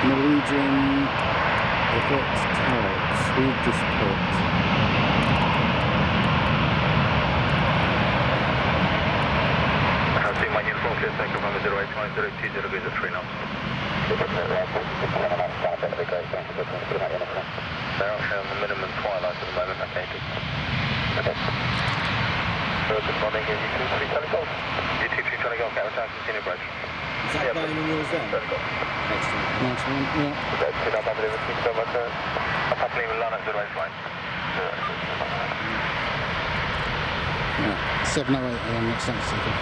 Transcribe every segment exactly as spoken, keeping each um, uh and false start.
Norwegian Evert Taube Swedish port. I see my uniform clear takeoff on the zero eight nine zero two zero at three knots. They're actually on the minimum twilight at the moment, I take it. Okay. So good morning, U two three twenty golf. U two three twenty golf, Evert Taube Swedish bridge. Is that yeah, going on yours then? Excellent. Nice one, yeah. Okay, good up, I believe it's so much. I'm happening with London zero eight nine. Yeah, seven oh eight A M next time, second.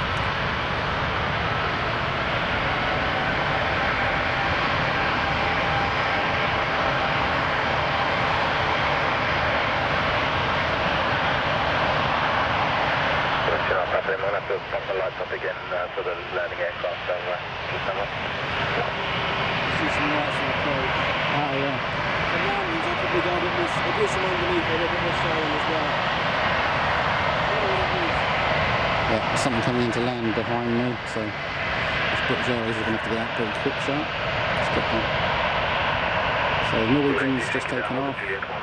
We'll have to pump the lights up again uh, for the landing aircraft, so uh, just somewhere. See some lights on the plate. Oh, yeah. The landings, I could be going a bit more, I'll do some underneath, a little bit more showing as well. Yeah, there's something coming into land behind me, so this British Airways are going to have to get that pretty quick shot. Let's get that. So Norwegian's just taken off.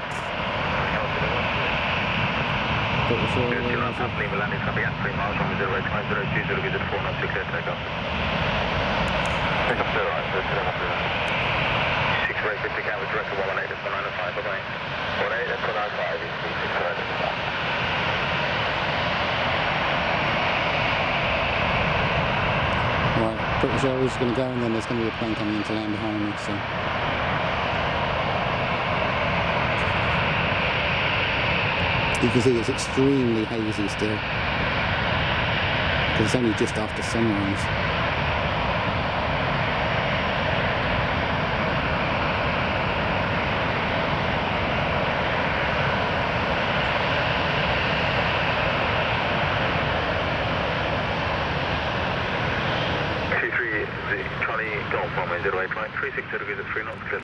British Airways. Happening, we're landing coming at three miles from zero eight nine zero two zero at four knots, clear takeoff. Takeoff zero, right, so six rate fifty count with direct to one one eight, that's one nine five, bye bye. one eight, that's one nine five, is six right. Right, British Airways is going to go, and then there's going to be a plane coming into land behind me, so. You can see it's extremely hazy still, because it's only just after sunrise. two three Charlie Golf, one zero eight nine, three six zero at three knots, clear.